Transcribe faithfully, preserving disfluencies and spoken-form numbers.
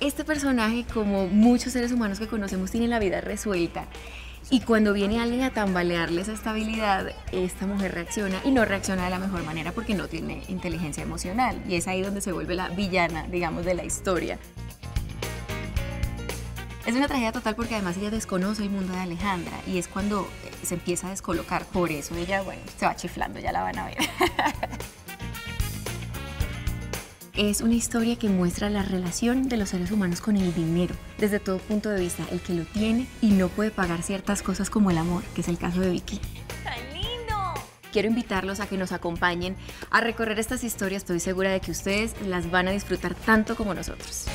Este personaje, como muchos seres humanos que conocemos, tiene la vida resuelta. Y cuando viene alguien a tambalearle esa estabilidad, esta mujer reacciona y no reacciona de la mejor manera porque no tiene inteligencia emocional. Y es ahí donde se vuelve la villana, digamos, de la historia. Es una tragedia total porque además ella desconoce el mundo de Alejandra y es cuando se empieza a descolocar. Por eso ella, bueno, se va chiflando, ya la van a ver. Es una historia que muestra la relación de los seres humanos con el dinero, desde todo punto de vista, el que lo tiene y no puede pagar ciertas cosas como el amor, que es el caso de Vicky. ¡Tan lindo! Quiero invitarlos a que nos acompañen a recorrer estas historias, estoy segura de que ustedes las van a disfrutar tanto como nosotros.